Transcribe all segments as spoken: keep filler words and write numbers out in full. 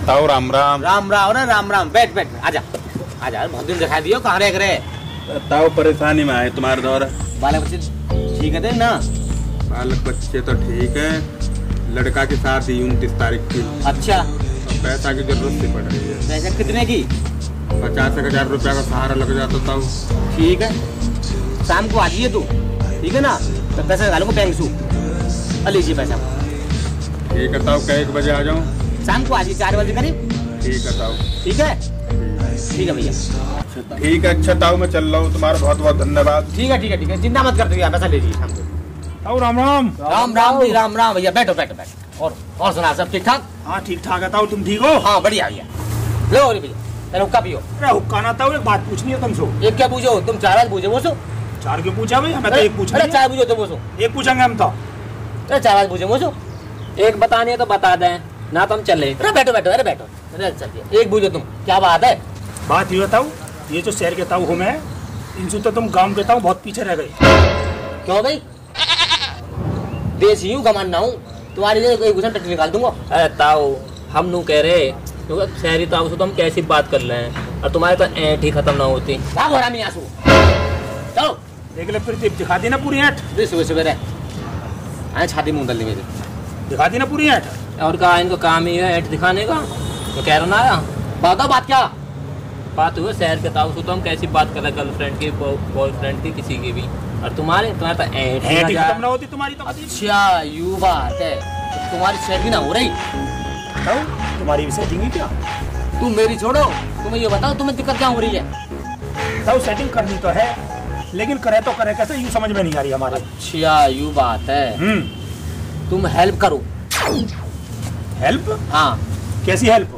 ताऊ राम राम। राम राम ना राम राम। बैठ बैठ आजा आजा, बहुत दिन दिखाई दियो, कहाँ रह रहे? ताऊ परेशानी में आए तुम्हारे द्वारा। बालक बच्चे ठीक है ना? बालक बच्चे तो ठीक है, लड़का की शादी उनतीस तारीख की। अच्छा, पैसा की जरूरत सी पड़ रही है। पैसा कितने की? पचास एक हजार रुपया का सहारा लग जाता ताऊ। ठीक है, शाम को आ जाइए तू, ठीक है ना? तो पैसा डालूंगा बैंक से, लीजिए पैसा। ठीक है ताऊ, एक बजे आ जाऊँ? शाम को आ जाइए चार बजे करीब। ठीक है ताऊ। ठीक है ठीक है भैया। ठीक है, अच्छा ताऊ मैं चल रहा हूँ, तुम्हारा बहुत बहुत धन्यवाद। ठीक है ठीक है ठीक है, चिंता मत करते, पैसा लीजिए शाम को। ताऊ राम राम। राम राम जी, राम राम भैया। बैठो बैठो बैठो। और और सुना, सब ठीक ठाक? हाँ ठीक ठाक है ताऊ, तुम ठीक हो? हाँ बढ़िया भैया। लो भैया, चलो हुक्का पियो। अरे हुक्का ना ताऊ, एक बात पूछनी है तुमसे। एक क्या पूछो? तुम चार बार पूछे वो सो। चार क्यों पूछा भाई? मैं तो एक पूछा। अरे चार पूछो तो वो सो। एक पूछेंगे हम तो। अरे चार बार पूछे वो सो। एक बतानी है तो बता दें ना, तो हम चले। अरे बैठो बैठो, अरे बैठो, अरे चलिए। एक पूछो तुम, क्या बात है? बात ये बताओ, ये जो शहर के ताऊ हूँ मैं, इनसे तो तुम गांव के ताऊ बहुत पीछे रह गए। क्यों भाई? देसी हूँ, गमाना हूँ, तुम्हारी जगह एक घुसन टट्टी निकाल दूंगा। अरे ताऊ, हम नू कह रहे क्योंकि शहरी ताऊ से तो हम कैसी बात कर रहे हैं, और तुम्हारे तो ऐंठ ही खत्म ना होती। भाग हो रहा मैं आंसू। चलो देख ले, फिर दिखा दी ना पूरी ऐंठ। सुबह सुबह आए छाती मुँह डालने मेरे, दिखा दी ना पूरी ऐंठ। और कहा इनको काम ही है ऐंठ दिखाने का, तो कह रहा ना आया। बताओ बात क्या? बात हुई शहर के ताऊ से तो हम कैसी बात कर रहे, गर्लफ्रेंड की, बॉयफ्रेंड की, किसी की भी, और तुम्हारे तुम्हारे तो ऐंठ ही ऐंठ ही ना खत्म ना होती तुम्हारी तो। अच्छा यू बात है, तो तुम्हारी सेटिंग ना हो रही? ताऊ तुम्हारी भी सेटिंग ही क्या? तुम मेरी छोड़ो, तुम्हें ये बताओ तुम्हें दिक्कत क्या हो रही है? ताऊ सेटिंग करनी तो है, लेकिन करे तो करे कैसे, यूँ समझ में नहीं आ रही हमारे। अच्छा यू बात है। हम्म, तुम हेल्प करो। हेल्प? हाँ। कैसी हेल्प?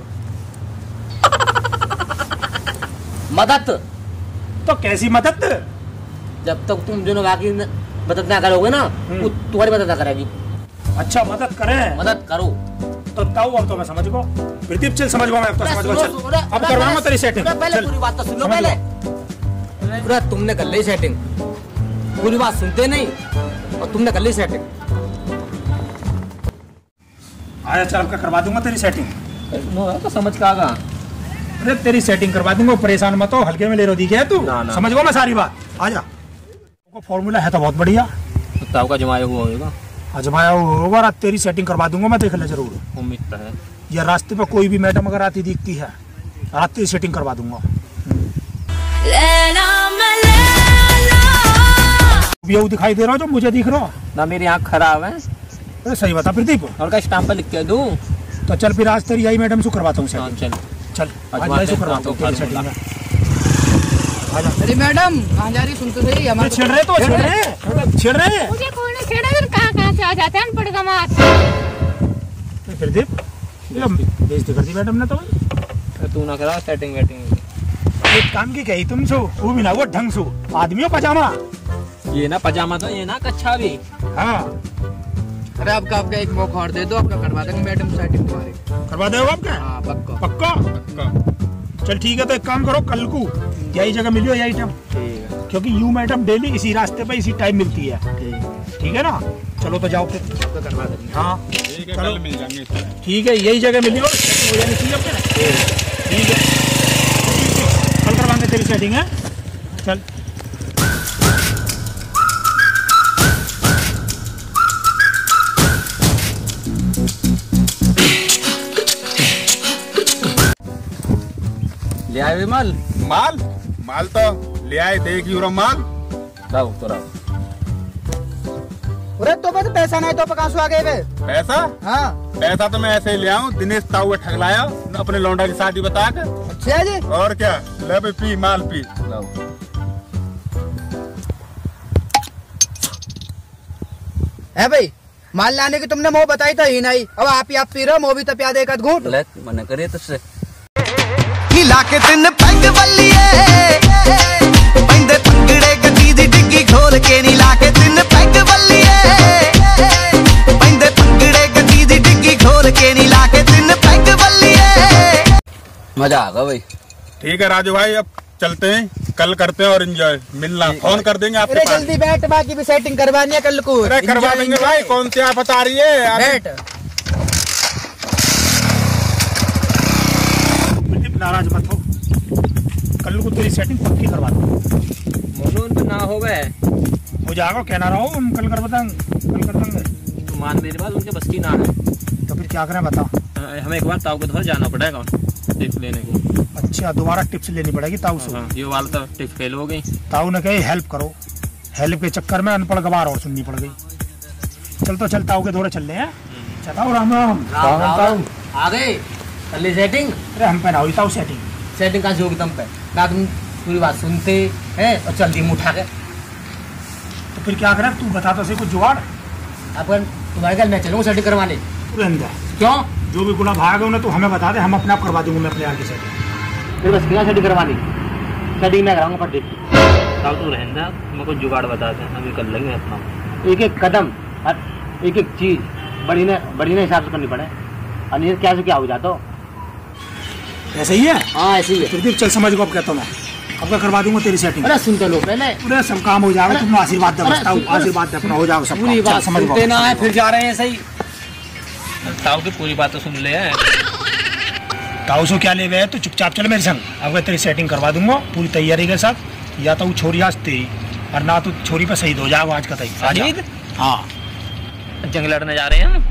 मदद। तो कैसी मदद? जब तक तुम दोनों बाकी मदद ना करोगे ना, वो तुम्हारी मदद ना करेगी। अच्छा मदद करें? मदद करो तो ताऊ अब तो मैं समझ गो। प्रदीप चल समझ गो, मैं अब तो समझ गो। चल अब करवाऊंगा तेरी सेटिंग। पहले पूरी बात तो सुन लो पहले। पूरा तुमने कर ली सेटिंग, पूरी बात सुनते नहीं, और तुमने कर ली सेटिंग। आया चल अब करवा दूंगा तेरी सेटिंग। तो समझ का आगा। अरे तेरी सेटिंग करवा दूंगा, परेशान मत हो, हल्के में ले रो दी क्या तू? ना, ना। समझ गो मैं सारी बात। आजा, फॉर्मूला है तो बहुत बढ़िया। तो ताऊ का जमाया हुआ होगा, आजमाया होगा, और तेरी सेटिंग करवा दूंगा मैं, देख ले जरूर। उम्मीद तो है। या रास्ते पे कोई भी मैडम अगर आती दिखती है, रात तेरी सेटिंग करवा दूंगा। ये दिखाई दे रहा हो जो मुझे दिख रहा हो ना, मेरी आँख खराब है। अरे सही बता प्रदीप। और का स्टाम्प पर लिख के दूं? तो चल फिर आज तेरी यही मैडम से करवाता हूँ हाँ, सेटिंग। चल चल आज मैं से करवाता हूँ तेरी सेटिंग में। आजा। अरे मैडम कहाँ जा रही, सुन तो सही। हमारे छेड़ रहे तो छेड़ रहे छेड़ रहे मुझे कोई नहीं छेड़ा, फिर कहाँ कहाँ से आ जाते हैं अनपढ़ गंवार। प्रदीप बेइज्जती कर दी मैडम ने तो। तू ना करा सेटिंग वेटिंग। एक काम की कही तुम सो, वो भी ना वो ढंग सो आदमी हो पजामा। ये ना पजामा तो ये ना कच्छा भी। हाँ अरे आपका आपका एक मौका और दे दो, आपका करवा देंगे मैडम सेटिंग तुम्हारी। करवा दोगे आपका? हाँ पक्का पक्का पक्का। चल ठीक है, तो एक काम करो, कल को यही जगह मिलियो यही टाइम, ठीक है। क्योंकि यू मैडम डेली इसी रास्ते पे इसी टाइम मिलती है। ठीक है ना? चलो तो जाओ फिर, तो करवा देंगे। हाँ ठीक है, कल मिल जाएंगे। ठीक है, यही जगह मिलियो, सेटिंग हो जानी चाहिए अपने। ठीक है, कल करवाएंगे तेरी सेटिंग है। चल ले आए माल? माल माल तो ले आए, देख यूरो माल। राव तो राव। अरे तो बस पैसा नहीं तो कहाँ से आ गए वे? पैसा? हाँ पैसा तो मैं ऐसे ही ले आऊं, दिनेश ताऊ ठगलाया अपने लौंडा की शादी बता के। अच्छा जी। और क्या, ले भाई पी, माल पी। है भाई, माल लाने की तुमने मोह बताई था ही नहीं, अब आप ही आप पी रहे, मोह भी तो प्या दे एक घूट। मना करे तुझसे लाके तिन पैग बल्लिए पैंदे पंगड़े गड्डी दी डिग्गी खोल के नी, लाके तिन पैग बल्लिए पैंदे पंगड़े गड्डी दी डिग्गी खोल के नी, लाके तिन पैग बल्लिए। मजा आ गया भाई। ठीक है राजू भाई, अब चलते हैं, कल करते हैं और एंजॉय। मिलना, फोन कर देंगे आपके पास। जल्दी बैठ, बाकी भी सेटिंग करवानी है कल को। अरे करवा देंगे भाई, कौन सी आफत आ रही है। बैठ। नाराज मत हो, कल को तेरी सेटिंग पक्की करवा दो। मोनू उन पे ना हो गए हो जाएगा, कहना रहो हम कल कर बताएंगे, कल कर देंगे। तो मान मेरी बात, उनके बस की ना है। तो फिर क्या करें बताओ। हमें एक बार ताऊ के घर जाना पड़ेगा टिप्स लेने को। अच्छा, दोबारा टिप्स लेनी पड़ेगी ताऊ से। हाँ, ये वाला तो टिप्स फेल हो गई। ताऊ ने कही हेल्प करो, हेल्प के चक्कर में अनपढ़ गवार और सुननी पड़ गई। चल तो चल, ताऊ के दौरे चल रहे हैं। चलाओ राम राम। राम राम। आ गए कर ली सेटिंग? अरे हम पे ना हुई ताऊ सेटिंग। सेटिंग कहाँ से होगी तुम पे? ना तुम पूरी बात सुनते हैं और चल दी मुँह उठा के। तो फिर क्या करें, तू बता तो सही कुछ जुगाड़। अपन तुम्हारे घर मैं चलूँगा सेटिंग करवाने। क्यों? जो भी गुना भाग है उन्हें तो हमें बता दे, हम अपने आप करवा देंगे। मैं अपने आगे सेटिंग। फिर बस क्या सेटिंग करवानी? सेटिंग मैं कराऊंगा पर देख। ताऊ तू रहना, मैं कुछ जुगाड़ बताते हैं, अभी कर लेंगे अपना। एक एक कदम और एक एक चीज बड़ी ने बड़ी ने हिसाब से करनी पड़े। और नहीं क्या से क्या हो जाता हो। ऐसा ही है? हाँ ऐसे ही है। फिर चल समझ को अब कहता हूँ मैं, अब क्या करवा दूंगा तेरी सेटिंग। अरे सुनते लो पहले। पूरे सब काम हो जाएगा, तुम आशीर्वाद दे, बताओ आशीर्वाद दे अपना, हो जाएगा सब। पूरी बात सुनते ना है, फिर जा रहे हैं सही। ताऊ की पूरी बात तो सुन ले। ताऊ से क्या ले गए, तो चुपचाप चल मेरे संग, अब तेरी सेटिंग करवा दूंगा पूरी तैयारी के साथ। या तो वो छोरी आज तेरी, और ना तो छोरी पे शहीद हो जाएगा आज का तैयार। हाँ, जंग लड़ने जा रहे हैं हम।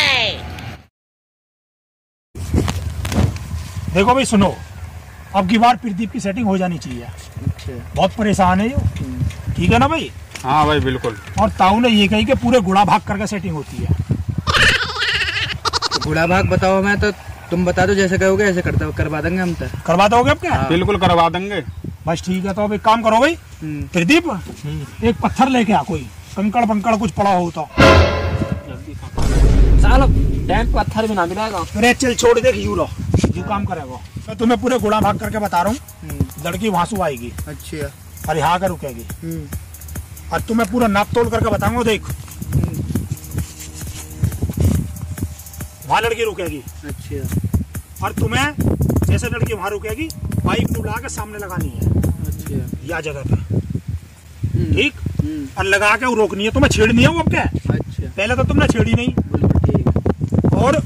देखो भाई सुनो, अब की बार प्रदीप की सेटिंग हो जानी चाहिए। बहुत परेशान है ये, ठीक है ना भाई? हाँ भाई बिल्कुल। और ताऊ ने ये कही कि पूरे गुड़ा भाग करके सेटिंग होती है। गुड़ा भाग बताओ, मैं तो तुम बता दो जैसे कहोगे ऐसे करता करवा देंगे हम तो। करवा दोगे अब क्या? बिल्कुल करवा देंगे। बस ठीक है, तो अब एक काम करो भाई प्रदीप, एक पत्थर लेके आ, कोई कंकड़ पंकड़ कुछ पड़ा हो तो। सालो डैम पत्थर भी ना मिलेगा। अरे चल छोड़ दे, यू लो जो काम करेगा। मैं तुम्हें पूरे गुड़ा भाग करके बता रहा हूँ, लड़की वहां से आएगी। अच्छा। और यहाँ का रुकेगी, और तुम्हें पूरा नाप तोल करके बताऊंगा। देख वहाँ लड़की रुकेगी। अच्छा। और तुम्हें जैसे लड़की वहां रुकेगी, पाइप बुला के सामने लगानी है। अच्छा। या जगह पे, ठीक? और लगा के वो रोकनी है, तुम्हें छेड़नी है वो। अब क्या? अच्छा। पहले तो तुमने छेड़ी नहीं। और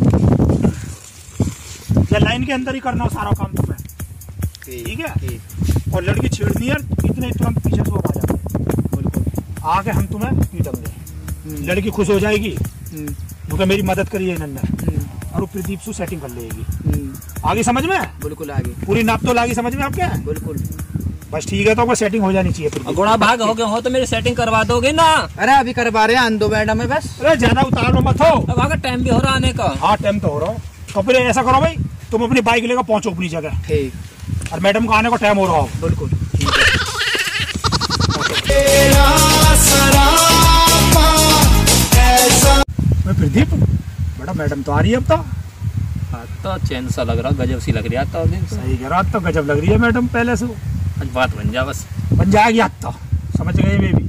या लाइन के अंदर ही करना हो सारा काम तुम्हें, ठीक है? और लड़की छेड़नी है, इतने तुरंत पीछे से आ जाते, आके हम तुम्हें पीटेंगे। लड़की खुश हो जाएगी क्योंकि मेरी मदद करिए इन्होंने, और वो प्रदीप से सेटिंग कर लेगी। आगे समझ में? बिल्कुल आगे। पूरी नाप तो लागी समझ में आप? क्या? बिल्कुल। बस ठीक है, तो आपको सेटिंग हो जानी चाहिए। गुड़ा भाग हो गए हो तो मेरी सेटिंग करवा दोगे ना? अरे अभी करवा रहे हैं, अंदो मैडम में बस। अरे ज्यादा उतारो मत हो। अब आगे टाइम भी हो रहा आने का। हाँ टाइम तो हो रहा हो। तो फिर ऐसा करो भाई, तुम अपनी बाइक लेकर पहुंचो अपनी जगह, ठीक? और मैडम को आने का टाइम हो रहा हो। बिल्कुल। प्रदीप बड़ा मैडम तो आ रही है अब तो। तो चैन सा लग रहा, गजब सी लग रही है तो दिन। सही कह रहा, तो गजब लग रही है मैडम पहले से। आज बात बन जा, बस बन जाएगी आज तो, समझ गए बेबी।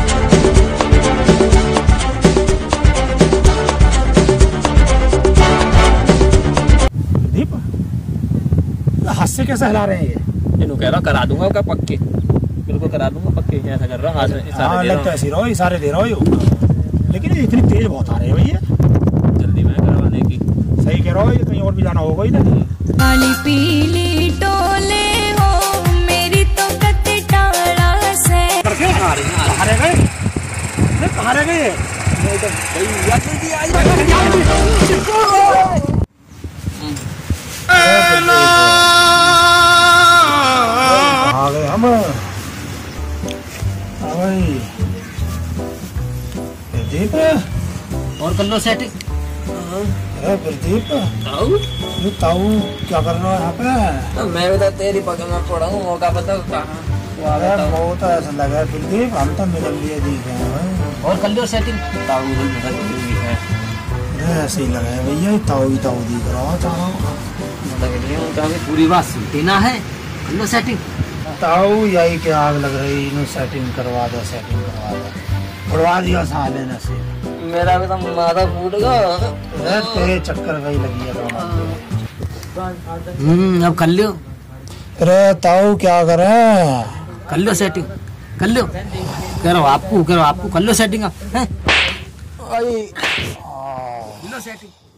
प्रदीप हाथ से कैसे हिला रहे हैं ये? इन्हों कह रहा करा दूंगा क्या पक्के, बिल्कुल करा दूंगा पक्के। ऐसा कर रहा हाथ में हाँ, लगता है ऐसे रहो, इशारे दे रहा हो। लेकिन ये इतनी तेज बहुत आ रहे हैं भैया, जल्दी में करवाने की। सही कह रहा हो, ये कहीं और भी जाना होगा ही ना। काली पीली टोले हो मेरी तो कते टाड़ा से। करके कहाँ रहे गए? कहाँ रह गए? आ गए हम। प्रदीप, और कर लो सेटिंग। अरे प्रदीप, ताऊ ये ताऊ क्या कर रहा है यहाँ पे? मैं बता तेरी पकड़ में पड़ा हूँ, मौका बताओ कहाँ। अरे वो तो ऐसा लगा है प्रदीप, हम तो मिल लिए दिख रहे हैं भाई। और कर लो सेटिंग। ताऊ मदद जरूरी है। अरे ऐसे ही लगा है भैया, ताऊ ही ताऊ दिख रहा है। मदद पूरी बात सुनती ना है, कर लो सेटिंग। ताऊ यही के आग लग रही, इन्हें सेटिंग करवा दो, सेटिंग करवा दो। उड़वा दिया साले ने से। मेरा भी तो माथा फूट गया। तेरे चक्कर वही लगी है हम्म अब कर लो। अरे ताऊ क्या करे? कर लो सेटिंग, कर लो। करो आपको, करो आपको, कर लो सेटिंग। अब कर लो सेटिंग।